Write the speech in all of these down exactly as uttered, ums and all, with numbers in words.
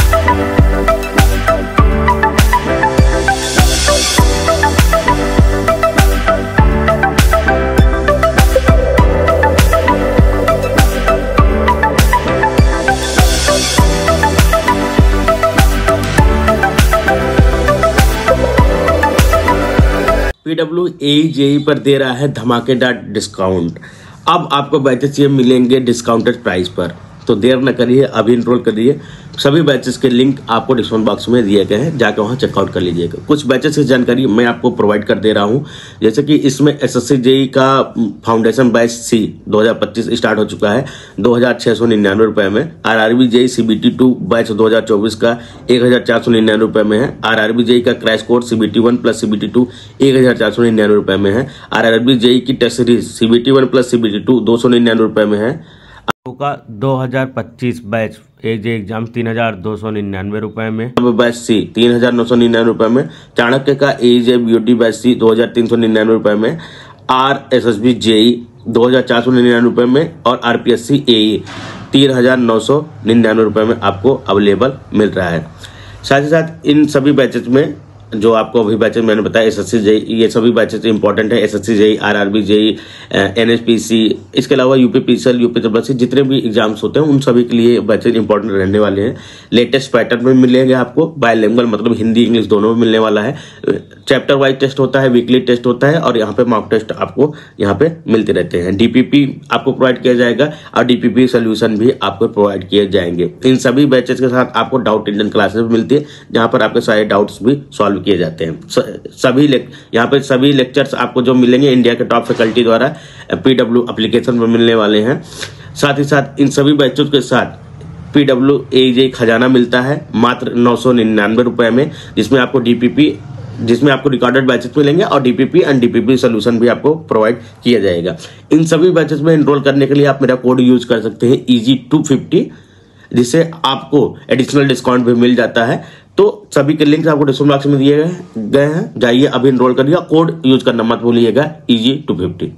PW AJE पर दे रहा है धमाकेदार डिस्काउंट। अब आपको बैचेस ये मिलेंगे डिस्काउंटेड प्राइस पर, तो देर न करिए, अभी इनरोल करिए। सभी बैचेस के लिंक आपको डिस्क्रिप्शन बॉक्स में दिए गए हैं, जाकर वहां चेकआउट कर लीजिएगा। कुछ बैचेस की जानकारी मैं आपको प्रोवाइड कर दे रहा हूं, जैसे कि इसमें एसएससी जेई का फाउंडेशन बैच सी दो हज़ार पच्चीस स्टार्ट हो चुका है दो हजार छह सौ निन्यानवे रुपए में। RRB JE CBT two batch दो हजार चौबीस का एक हजार चार सौ निन्यानवे रुपए में है। आरआरबी जेई का crash course CBT one plus CBT two एक हजार चार सौ निन्यानवे रुपए में है। आरआरबी जेई की test series CBT one plus CBT two दो सौ निन्यानवे रुपए में है। का दो हज़ार पच्चीस बैच एजे एग्जाम तीन हजार दो सौ निन्यानवे रुपए में। बैच सी तीन हजार नौ सौ निन्यानवे रुपए में। चाणक्य का एजे ब्यूटी बैच सी दो हजार तीन सौ निन्यानवे रुपए में। R S S B JE दो हजार चार सौ निन्यानवे रुपए में और आरपीएससी एई तीन हजार नौ सौ निन्यानवे रुपए में आपको अवेलेबल मिल रहा है। साथ ही साथ इन सभी बैचेज में जो आपको अभी बैचेज मैंने बताया एसएससी जेई, ये सभी बैचेज इंपॉर्टेंट है। SSC JE, RRB JE, NHPC, इसके अलावा यूपीपीसीएल, यूपीपीसी जितने भी एग्जाम्स होते हैं उन सभी के लिए बैचेज इंपॉर्टेंट रहने वाले हैं। लेटेस्ट पैटर्न में मिलेंगे आपको, बायलैंग्वेज मतलब हिंदी इंग्लिश दोनों में मिलने वाला है। चैप्टर वाइज टेस्ट होता है, वीकली टेस्ट होता है और यहाँ पे मॉक टेस्ट आपको यहाँ पे मिलते रहते हैं। डीपीपी आपको प्रोवाइड किया जाएगा और डीपीपी सोल्यूशन भी आपको प्रोवाइड किए जाएंगे। इन सभी बैचेज के साथ आपको डाउट इंडियन क्लासेस मिलती है, जहाँ पर आपके सारे डाउट्स भी सॉल्व किए जाते हैं। सभी यहाँ पे सभी लेक्चर्स आपको जो मिलेंगे इंडिया के टॉप फैकल्टी द्वारा पीडब्ल्यू एप्लीकेशन में मिलने वाले हैं। साथ ही साथ इन सभी बैचेस के साथ पीडब्ल्यू एजेई खजाना मिलता है मात्र नौ सौ निन्यानवे रुपए में, जिसमें आपको डीपीपी जिसमें आपको रिकॉर्डेड बैचेस मिलेंगे और डीपीपी एंड डीपीपी सोल्यूशन भी आपको प्रोवाइड किया जाएगा। इन सभी बैचेस में एनरोल करने के लिए आप मेरा कोड यूज कर सकते हैं इजी टू फिफ्टी, जिससे आपको एडिशनल डिस्काउंट भी मिल जाता है। तो सभी के लिंक्स आपको डिस्क्रिप्शन बॉक्स में दिए गए हैं, जाइए अभी एनरोल करिए, कोड यूज करना मत भूलिएगा easy to fifty.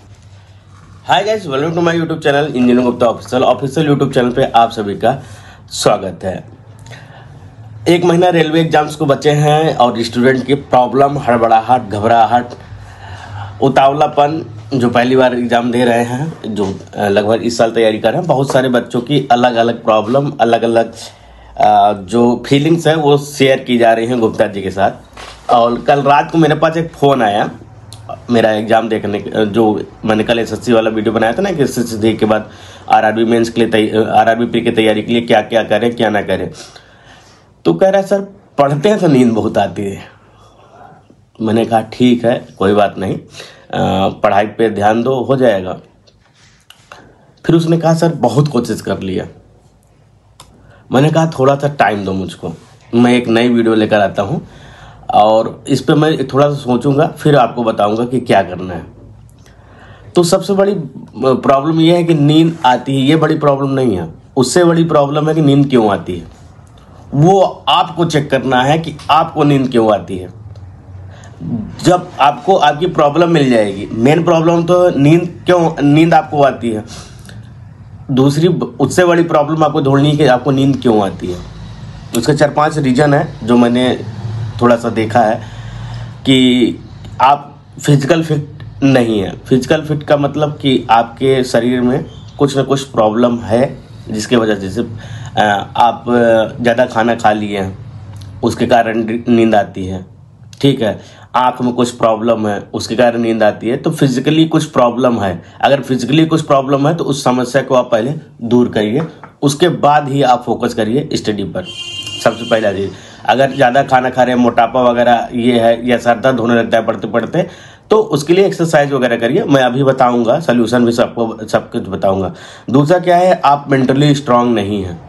Hi guys, welcome to my YouTube channel engineering Gupta official official YouTube channel पे आप सभी का स्वागत है। एक महीना रेलवे एग्जाम्स को बचे हैं और स्टूडेंट की प्रॉब्लम, हड़बड़ाहट, घबराहट, उतावलापन, जो पहली बार एग्जाम दे रहे हैं, जो लगभग इस साल तैयारी कर रहे हैं, बहुत सारे बच्चों की अलग अलग प्रॉब्लम, अलग अलग जो फीलिंग्स है वो शेयर की जा रही हैं गुप्ता जी के साथ। और कल रात को मेरे पास एक फ़ोन आया मेरा एग्ज़ाम देखने, जो मैंने कल एसएससी वाला वीडियो बनाया था ना कि एसएससी दे के बाद आरआरबी मेंस के लिए, आरआरबी प्री की तैयारी के लिए क्या क्या करें क्या ना करें। तो कह रहा है सर पढ़ते हैं तो नींद बहुत आती है। मैंने कहा ठीक है, कोई बात नहीं, पढ़ाई पे ध्यान दो, हो जाएगा। फिर उसने कहा सर बहुत कोशिश कर लिया। मैंने कहा थोड़ा सा टाइम दो मुझको, मैं एक नई वीडियो लेकर आता हूँ और इस पे मैं थोड़ा सा सोचूंगा, फिर आपको बताऊंगा कि क्या करना है। तो सबसे बड़ी प्रॉब्लम यह है कि नींद आती है, ये बड़ी प्रॉब्लम नहीं है। उससे बड़ी प्रॉब्लम है कि नींद क्यों आती है, वो आपको चेक करना है कि आपको नींद क्यों आती है। जब आपको आपकी प्रॉब्लम मिल जाएगी, मेन प्रॉब्लम तो नींद क्यों नींद आपको आती है, दूसरी उससे बड़ी प्रॉब्लम आपको ढूंढनी है कि आपको नींद क्यों आती है। उसके चार पांच रीजन है जो मैंने थोड़ा सा देखा है कि आप फिजिकल फिट नहीं है। फिजिकल फिट का मतलब कि आपके शरीर में कुछ ना कुछ प्रॉब्लम है, जिसके वजह से जैसे आप ज़्यादा खाना खा लिए हैं उसके कारण नींद आती है, ठीक है। आँख में कुछ प्रॉब्लम है उसके कारण नींद आती है। तो फिजिकली कुछ प्रॉब्लम है, अगर फिजिकली कुछ प्रॉब्लम है तो उस समस्या को आप पहले दूर करिए, उसके बाद ही आप फोकस करिए स्टडी पर। सबसे पहला चीज़, अगर ज़्यादा खाना खा रहे हैं, मोटापा वगैरह ये है, या सर दर्द होने लगता है पढ़ते पढ़ते, तो उसके लिए एक्सरसाइज वगैरह करिए। मैं अभी बताऊंगा, सोल्यूशन भी सबको सब कुछ बताऊंगा। दूसरा क्या है, आप मेंटली स्ट्रांग नहीं हैं।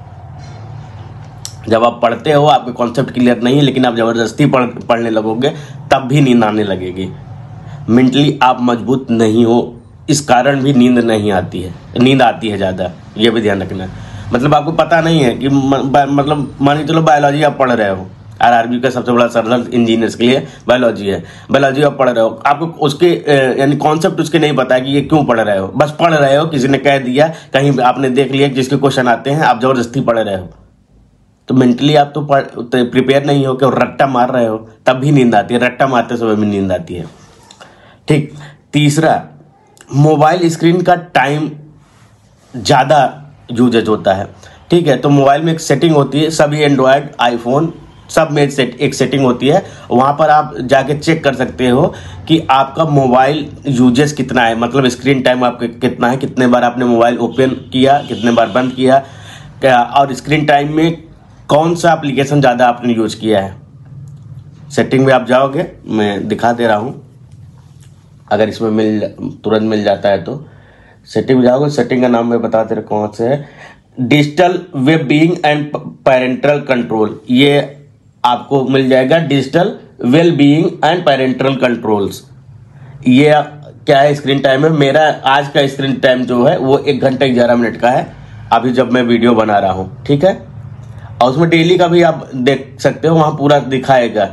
जब आप पढ़ते हो आपके कॉन्सेप्ट क्लियर नहीं है, लेकिन आप ज़बरदस्ती पढ़ पढ़ने लगोगे तब भी नींद आने लगेगी। मेंटली आप मजबूत नहीं हो, इस कारण भी नींद नहीं आती है, नींद आती है ज़्यादा, ये भी ध्यान रखना। मतलब आपको पता नहीं है कि मतलब मान के चलो बायोलॉजी आप पढ़ रहे हो, आरआरबी का सबसे बड़ा सर इंजीनियर्स के लिए बायोलॉजी है, बायोलॉजी आप पढ़ रहे हो, आपको उसके यानी कॉन्सेप्ट उसके नहीं पता है कि ये क्यों पढ़ रहे हो, बस पढ़ रहे हो, किसी ने कह दिया, कहीं आपने देख लिया जिसके क्वेश्चन आते हैं, आप जबरदस्ती पढ़ रहे हो, तो मेंटली आप तो प्रिपेयर नहीं हो कि रट्टा मार रहे हो, तब भी नींद आती है, रट्टा मारते समय भी नींद आती है। ठीक। तीसरा, मोबाइल स्क्रीन का टाइम ज़्यादा यूजेज होता है। ठीक है, तो मोबाइल में एक सेटिंग होती है, सभी एंड्रॉयड, आईफोन सब में सेट एक सेटिंग होती है, वहाँ पर आप जाके चेक कर सकते हो कि आपका मोबाइल यूजेज कितना है, मतलब स्क्रीन टाइम आपका कितना है, कितने बार आपने मोबाइल ओपन किया, कितने बार बंद किया, क्या और स्क्रीन टाइम में कौन सा एप्लीकेशन ज़्यादा आपने यूज किया है। सेटिंग में आप जाओगे, मैं दिखा दे रहा हूँ, अगर इसमें मिल तुरंत मिल जाता है तो सेटिंग में जाओगे। सेटिंग का नाम मैं बता दे रहा कौन से है, digital well being and parental control, ये आपको मिल जाएगा, digital well being and parental controls. ये क्या है, स्क्रीन टाइम है। मेरा आज का स्क्रीन टाइम जो है वो एक घंटे ग्यारह मिनट का है, अभी जब मैं वीडियो बना रहा हूँ। ठीक है, और उसमें डेली का भी आप देख सकते हो, वहां पूरा दिखाएगा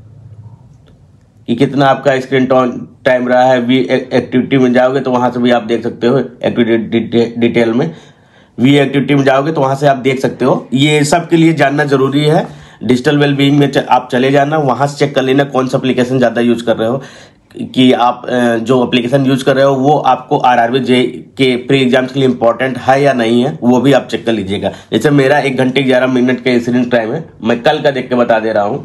कि कितना आपका स्क्रीन टाइम रहा है। वी एक्टिविटी में जाओगे तो वहां से भी आप देख सकते हो, एक्टिविटी डिटेल में वी एक्टिविटी में जाओगे तो वहां से आप देख सकते हो। ये सब के लिए जानना जरूरी है। डिजिटल वेलबीइंग में आप चले जाना, वहां से चेक कर लेना कौन सा एप्लीकेशन ज़्यादा यूज कर रहे हो, कि आप जो एप्लीकेशन यूज कर रहे हो वो आपको आरआरबी जे के प्री एग्जाम्स के लिए इंपॉर्टेंट है या नहीं है, वो भी आप चेक कर लीजिएगा। जैसे मेरा एक घंटे ग्यारह मिनट का स्क्रीन टाइम है, मैं कल का देख के बता दे रहा हूँ,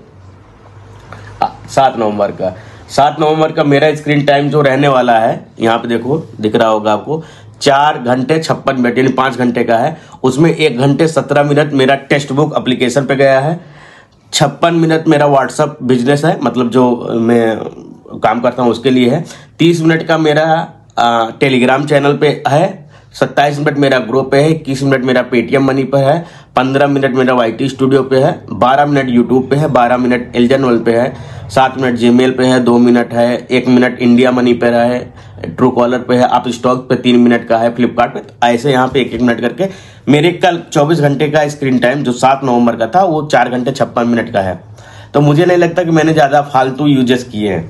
सात नवंबर का सात नवंबर का मेरा स्क्रीन टाइम जो रहने वाला है, यहाँ पे देखो दिख रहा होगा आपको, चार घंटे छप्पन मिनट यानी पाँच घंटे का है। उसमें एक घंटे सत्रह मिनट मेरा टेक्स्ट बुक एप्लीकेशन पे गया है, छप्पन मिनट मेरा व्हाट्सअप बिजनेस है, मतलब जो मैं काम करता हूँ उसके लिए है, तीस मिनट का मेरा आ, टेलीग्राम चैनल पे है, सत्ताईस मिनट मेरा ग्रुप पे है, इक्कीस मिनट मेरा पेटीएम मनी पे है, पंद्रह मिनट मेरा वाईटी स्टूडियो पे है, बारह मिनट यूट्यूब पे है, बारह मिनट एल्जन वर्ल्ड पे है, सात मिनट जीमेल पे है, दो मिनट है, एक मिनट इंडिया मनी पे है, ट्रू कॉलर पे है, आप स्टॉक पे तीन मिनट का है, फ्लिपकार्ट पे। तो ऐसे यहाँ पे एक एक मिनट करके मेरे कल चौबीस घंटे का स्क्रीन टाइम जो सात नवंबर का था वो चार घंटे छप्पन मिनट का है। तो मुझे नहीं लगता कि मैंने ज़्यादा फालतू यूजेस किए हैं।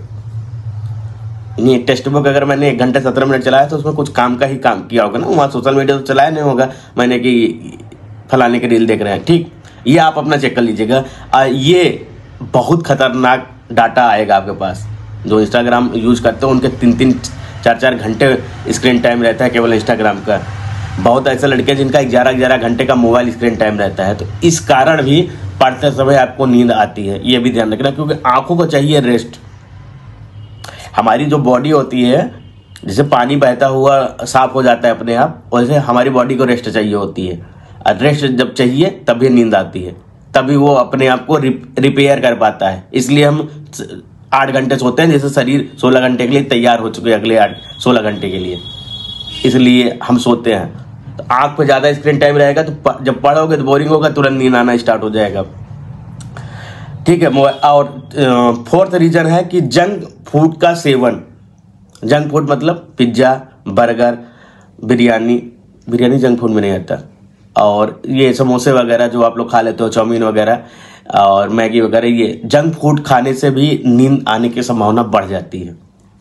ये टेक्स्ट बुक अगर मैंने एक घंटे सत्रह मिनट चलाया तो उसमें कुछ काम का ही काम किया होगा ना, वहाँ सोशल मीडिया तो चलाया नहीं होगा मैंने कि फलाने के रील देख रहे हैं। ठीक, ये आप अपना चेक कर लीजिएगा। ये बहुत खतरनाक डाटा आएगा आपके पास। जो इंस्टाग्राम यूज करते हो उनके तीन तीन चार चार घंटे स्क्रीन टाइम रहता है केवल इंस्टाग्राम का। बहुत ऐसे लड़के जिनका ग्यारह ग्यारह घंटे का मोबाइल स्क्रीन टाइम रहता है। तो इस कारण भी पढ़ते समय आपको नींद आती है, ये भी ध्यान रखना, क्योंकि आंखों को चाहिए रेस्ट। हमारी जो बॉडी होती है, जैसे पानी बहता हुआ साफ हो जाता है अपने आप, वैसे हमारी बॉडी को रेस्ट चाहिए होती है। और रेस्ट जब चाहिए तभी नींद आती है, तभी वो अपने आप को रिपेयर कर पाता है। इसलिए हम आठ घंटे सोते हैं, जैसे शरीर सोलह घंटे के लिए तैयार हो चुके हैं अगले आठ सोलह घंटे के लिए, इसलिए हम सोते हैं। तो आँख पे ज़्यादा स्क्रीन टाइम रहेगा तो जब पढ़ोगे तो बोरिंग होगा, तुरंत नींद आना स्टार्ट हो जाएगा। ठीक है। और फोर्थ रीजन है कि जंक फूड का सेवन। जंक फूड मतलब pizza, burger, biryani. Biryani junk food में नहीं आता। और ये समोसे वगैरह जो आप लोग खा लेते हो, चाउमीन वगैरह और मैगी वगैरह, ये जंक फूड खाने से भी नींद आने की संभावना बढ़ जाती है।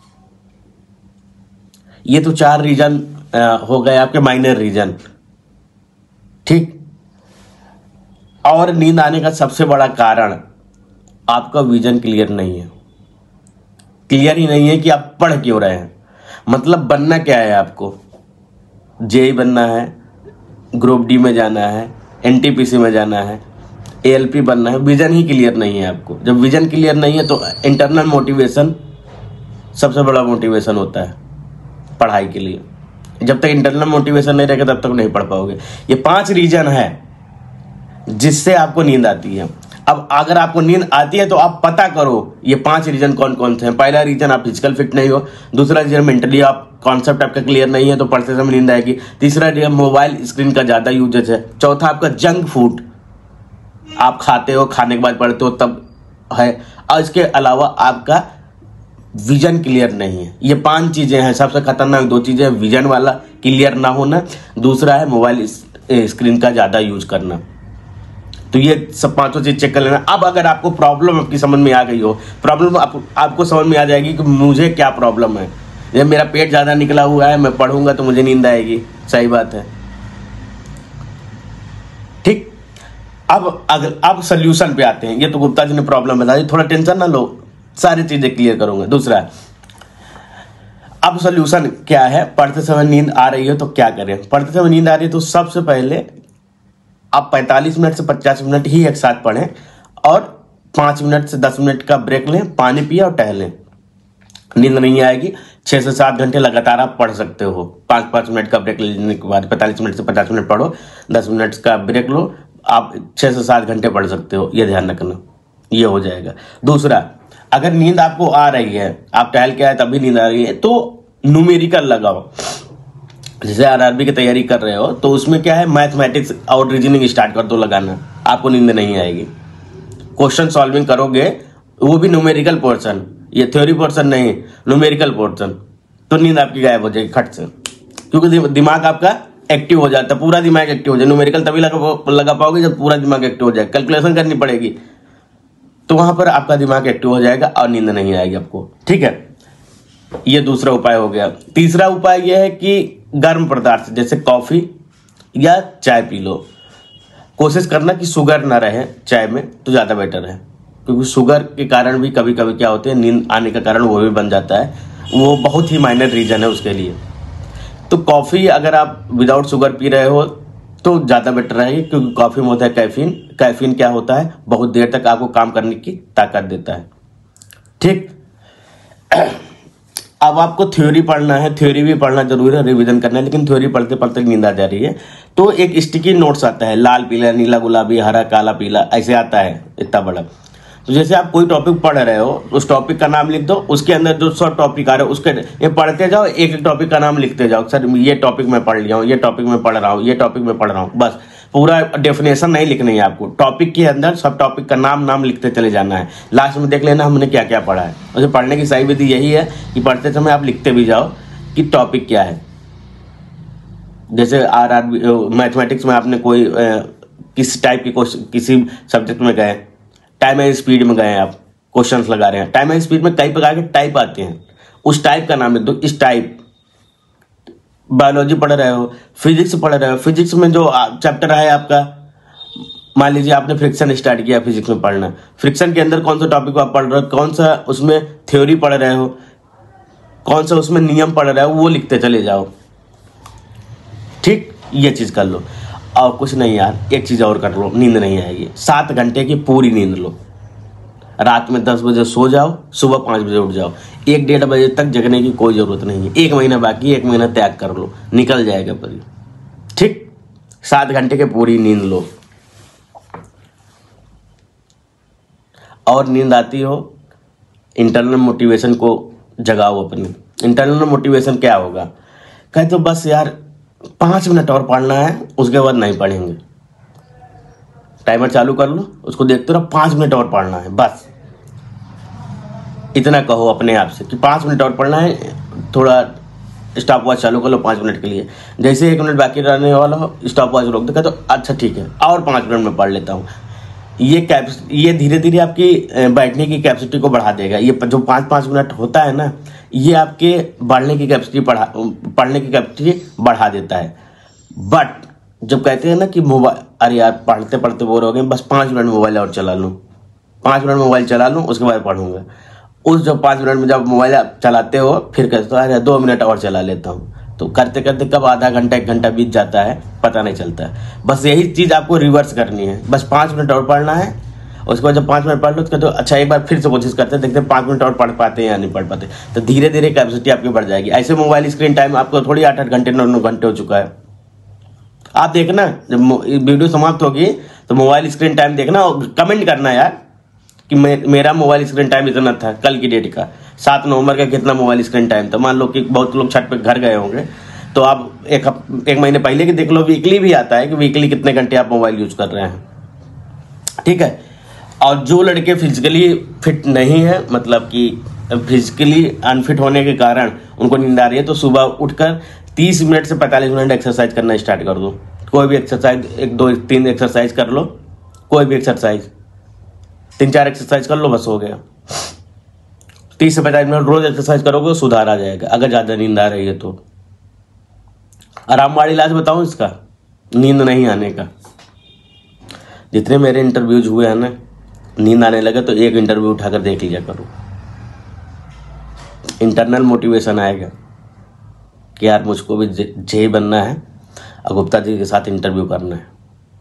ये तो चार रीजन हो गए आपके माइनर रीजन। ठीक। और नींद आने का सबसे बड़ा कारण आपका विजन क्लियर नहीं है। क्लियर ही नहीं है कि आप पढ़ क्यों रहे हैं, मतलब बनना क्या है आपको। जेई बनना है, ग्रुप डी में जाना है, एनटीपीसी में जाना है, एएलपी बनना है, विजन ही क्लियर नहीं है आपको। जब विजन क्लियर नहीं है तो इंटरनल मोटिवेशन सबसे बड़ा मोटिवेशन होता है पढ़ाई के लिए। जब तक इंटरनल मोटिवेशन नहीं रहेगा तब तक नहीं पढ़ पाओगे। ये पांच रीजन है जिससे आपको नींद आती है। अब अगर आपको नींद आती है तो आप पता करो ये पांच रीजन कौन कौन से हैं। पहला रीजन आप फिजिकल फिट नहीं हो, दूसरा रीजन मेंटली आप कॉन्सेप्ट आपका क्लियर नहीं है तो पढ़ते समय नींद आएगी, तीसरा रीजन मोबाइल स्क्रीन का ज्यादा यूजेज है, चौथा आपका जंक फूड आप खाते हो, खाने के बाद पढ़ते हो तब है, और इसके अलावा आपका विजन क्लियर नहीं है। ये पांच चीजें हैं। सबसे खतरनाक दो चीजें, विजन वाला क्लियर ना होना, दूसरा है मोबाइल स्क्रीन का ज्यादा यूज करना। तो ये सब पांचों चीज चेक कर लेना। अब अगर आपको प्रॉब्लम आपकी समझ में आ गई हो, प्रॉब्लम आप, आपको समझ में आ जाएगी कि मुझे क्या प्रॉब्लम है। जब मेरा पेट ज्यादा निकला हुआ है, मैं पढ़ूंगा तो मुझे नींद आएगी, सही बात है। ठीक। अब अगर अब सोल्यूशन पे आते हैं। ये तो गुप्ता जी ने प्रॉब्लम बता दी, थोड़ा टेंशन ना लो, सारी चीजें क्लियर करूंगा। दूसरा, अब सोल्यूशन क्या है? पढ़ते समय नींद आ रही है तो क्या करें? पढ़ते समय नींद आ रही है तो सबसे पहले आप पैंतालीस मिनट से पचास मिनट ही एक साथ पढ़ें और पाँच मिनट से दस मिनट का ब्रेक लें, पानी पिए और टहलें। नींद नहीं आएगी, छः से सात घंटे लगातार आप पढ़ सकते हो। पाँच पाँच मिनट का ब्रेक लेने के बाद पैंतालीस मिनट से पचास मिनट पढ़ो, दस मिनट का ब्रेक लो, आप छः से सात घंटे पढ़ सकते हो। ये ध्यान रखना, ये हो जाएगा। दूसरा, अगर नींद आपको आ रही है, आप टहल के आए तभी नींद आ रही है, तो न्यूमेरिकल लगाओ। जैसे आरआरबी की तैयारी कर रहे हो तो उसमें क्या है, मैथमेटिक्स और रीजनिंग स्टार्ट कर दो लगाना, आपको नींद नहीं आएगी। क्वेश्चन सॉल्विंग करोगे, वो भी न्यूमेरिकल पोर्शन, ये थ्योरी पोर्शन नहीं, न्यूमेरिकल पोर्शन, तो नींद आपकी गायब हो जाएगी खट से, क्योंकि दिमाग आपका एक्टिव हो जाता है, पूरा दिमाग एक्टिव हो जाए। न्यूमेरिकल तभी लगा लगा पाओगे जब पूरा दिमाग एक्टिव हो जाए, कैलकुलेशन करनी पड़ेगी, तो वहां पर आपका दिमाग एक्टिव हो जाएगा और नींद नहीं आएगी आपको। ठीक है, ये दूसरा उपाय हो गया। तीसरा उपाय यह है कि गर्म पदार्थ जैसे कॉफी या चाय पी लो। कोशिश करना कि शुगर ना रहे चाय में, तो ज़्यादा बेटर है, क्योंकि शुगर के कारण भी कभी कभी क्या होते हैं, नींद आने का कारण वो भी बन जाता है, वो बहुत ही माइनर रीजन है उसके लिए। तो कॉफ़ी अगर आप विदाउट शुगर पी रहे हो तो ज़्यादा बेटर रहेगी, क्योंकि कॉफ़ी में होता है कैफीन। कैफीन क्या होता है, बहुत देर तक आपको काम करने की ताकत देता है। ठीक, अब आपको थ्योरी पढ़ना है, थ्योरी भी पढ़ना जरूरी है, रिवीजन करना है, लेकिन थ्योरी पढ़ते पढ़ते नींद आ जा रही है तो एक स्टिकी नोट्स आता है, लाल पीला नीला गुलाबी हरा काला पीला, ऐसे आता है इतना बड़ा। तो जैसे आप कोई टॉपिक पढ़ रहे हो, उस टॉपिक का नाम लिख दो, उसके अंदर जो सब टॉपिक आ रहे हो उसके ये पढ़ते जाओ, एक एक टॉपिक का नाम लिखते जाओ। सर ये टॉपिक मैं पढ़ लिया हूँ, ये टॉपिक मैं पढ़ रहा हूँ, ये टॉपिक मैं पढ़ रहा हूँ, बस पूरा डेफिनेशन नहीं लिखनी है आपको, टॉपिक के अंदर सब टॉपिक का नाम नाम लिखते चले जाना है। लास्ट में देख लेना हमने क्या क्या पढ़ा है। वैसे पढ़ने की सही विधि यही है कि पढ़ते समय आप लिखते भी जाओ कि टॉपिक क्या है। जैसे आर आर मैथमेटिक्स में आपने कोई आ, किस टाइप की क्वेश्चन, किसी सब्जेक्ट में गए, टाइम एंड स्पीड में गए, आप क्वेश्चंस लगा रहे हैं, टाइम एंड स्पीड में कई प्रकार के टाइप आते हैं, उस टाइप का नाम लिख दो, इस टाइप। बायोलॉजी पढ़ रहे हो, फिजिक्स पढ़ रहे हो, फिजिक्स में जो चैप्टर है आपका, मान लीजिए आपने फ्रिक्शन स्टार्ट किया फिजिक्स में पढ़ना, फ्रिक्शन के अंदर कौन सा टॉपिक आप पढ़ रहे हो, कौन सा उसमें थ्योरी पढ़ रहे हो, कौन सा उसमें नियम पढ़ रहे हो, वो लिखते चले जाओ। ठीक, ये चीज कर लो। और कुछ नहीं यार, एक चीज और कर लो, नींद नहीं आएगी, सात घंटे की पूरी नींद लो। रात में दस बजे सो जाओ, सुबह पाँच बजे उठ जाओ, एक डेढ़ बजे तक जगने की कोई जरूरत नहीं है। एक महीना बाकी, एक महीना त्याग कर लो, निकल जाएगा परी। ठीक, सात घंटे की पूरी नींद लो। और नींद आती हो, इंटरनल मोटिवेशन को जगाओ अपनी। इंटरनल मोटिवेशन क्या होगा, कहे तो बस यार पाँच मिनट और पढ़ना है, उसके बाद नहीं पढ़ेंगे। टाइमर चालू कर लो, उसको देखते रहो, पाँच मिनट और पढ़ना है, बस इतना कहो अपने आप से कि पाँच मिनट और पढ़ना है। थोड़ा स्टॉप वॉच चालू कर लो पाँच मिनट के लिए, जैसे एक मिनट बाकी रहने वाला हो स्टॉप वॉच रोक दो, तो अच्छा ठीक है और पाँच मिनट में पढ़ लेता हूँ। ये कैप ये धीरे धीरे आपकी बैठने की कैपेसिटी को बढ़ा देगा। ये जो पाँच पाँच मिनट होता है ना, ये आपके बढ़ने की कैपेसिटी बढ़ा पढ़ने की कैपेसिटी बढ़ा देता है। बट जब कहते हैं ना कि मोबाइल, अरे यार पढ़ते पढ़ते बोर हो गए, बस पाँच मिनट मोबाइल और चला लूँ, पाँच मिनट मोबाइल चला लूँ, उसके बाद पढ़ूंगा। उस जब पाँच मिनट में जब मोबाइल चलाते हो, फिर कहते हो अरे दो मिनट और चला लेता हूँ, तो करते करते कब आधा घंटा एक घंटा बीत जाता है पता नहीं चलता है। बस यही चीज़ आपको रिवर्स करनी है, बस पाँच मिनट और पढ़ना है, उसके बाद जब पाँच मिनट पढ़ लो तो अच्छा एक बार फिर से कोशिश करते हैं, देखते हैं पाँच मिनट और पढ़ पाते हैं या नहीं पढ़ पाते, तो धीरे धीरे कैपेसिटी आपकी बढ़ जाएगी। ऐसे मोबाइल स्क्रीन टाइम आपको थोड़ी आठ आठ घंटे नौ नौ घंटे हो चुका है। आप देखना जब वीडियो समाप्त होगी तो मोबाइल स्क्रीन टाइम देखना और कमेंट करना यार कि मे, मेरा मोबाइल स्क्रीन टाइम इतना था कल की डेट का, सात नवंबर का कितना मोबाइल स्क्रीन टाइम था। मान लो कि बहुत लोग छठ पे घर गए होंगे, तो आप एक एक महीने पहले की देख लो, वीकली भी आता है कि वीकली कितने घंटे आप मोबाइल यूज कर रहे हैं। ठीक है, और जो लड़के फिजिकली फिट नहीं है, मतलब कि फिजिकली अनफिट होने के कारण उनको नींद आ रही है, तो सुबह उठकर तीस मिनट से पैंतालीस मिनट एक्सरसाइज करना स्टार्ट कर दो। कोई भी एक्सरसाइज, एक दो तीन एक्सरसाइज कर लो, कोई भी एक्सरसाइज तीन चार एक्सरसाइज कर लो, बस हो गया। तीस से पैंतालीस मिनट रोज एक्सरसाइज करोगे, सुधार आ जाएगा। अगर ज्यादा नींद आ रही है तो आराम वाला इलाज बताऊं इसका, नींद नहीं आने का। जितने मेरे इंटरव्यूज हुए हैं ना, नींद आने लगे तो एक इंटरव्यू उठाकर देख लिया करो। इंटरनल मोटिवेशन आएगा कि यार मुझको भी जय बनना है और गुप्ता जी के साथ इंटरव्यू करना है।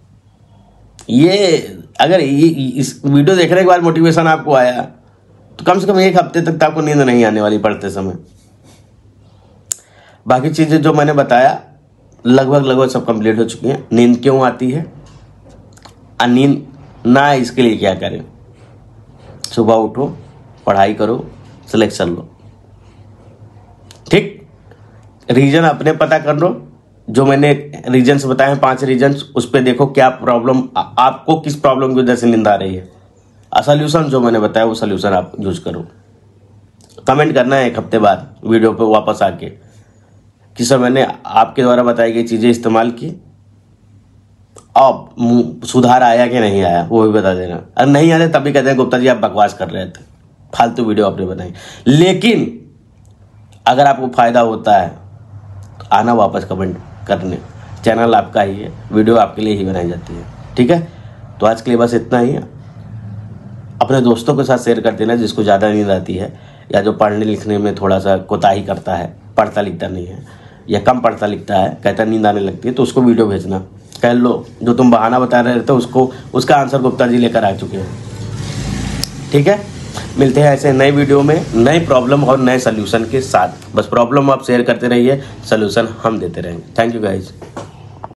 ये अगर ये इस वीडियो देखने के बाद मोटिवेशन आपको आया तो कम से कम एक हफ्ते तक तो आपको नींद नहीं आने वाली पढ़ते समय। बाकी चीज़ें जो मैंने बताया लगभग लगभग सब कंप्लीट हो चुकी हैं। नींद क्यों आती है और नींद ना आए इसके लिए क्या करें? सुबह उठो, पढ़ाई करो, सिलेक्शन लो। ठीक, रीजन अपने पता कर लो। जो मैंने रीजन्स बताए हैं, पांच रीजन्स, उस पर देखो क्या प्रॉब्लम, आपको किस प्रॉब्लम की वजह से नींद आ रही है। सोल्यूशन जो मैंने बताया वो सोल्यूशन आप यूज करो। कमेंट करना है एक हफ्ते बाद वीडियो पे वापस आके कि सर मैंने आपके द्वारा बताई गई चीज़ें इस्तेमाल की, अब सुधार आया कि नहीं आया, वो भी बता देना। अगर नहीं आया तभी कहते हैं गुप्ता जी आप बकवास कर रहे थे, फालतू वीडियो आपने बनाई। लेकिन अगर आपको फायदा होता है तो आना वापस कमेंट करने। चैनल आपका ही है, वीडियो आपके लिए ही बनाई जाती है। ठीक है, तो आज के लिए बस इतना ही है। अपने दोस्तों के साथ शेयर कर देना जिसको ज़्यादा नींद आती है या जो पढ़ने लिखने में थोड़ा सा कोताही करता है, पढ़ता लिखता नहीं है या कम पढ़ता लिखता है, कहता नींद आने लगती है, तो उसको वीडियो भेजना। कह लो जो तुम बहाना बता रहे थे उसको, उसका आंसर गुप्ता जी लेकर आ चुके हैं। ठीक है, मिलते हैं ऐसे नए वीडियो में नए प्रॉब्लम और नए सोल्यूशन के साथ। बस प्रॉब्लम आप शेयर करते रहिए, सोल्यूशन हम देते रहेंगे। Thank you guys.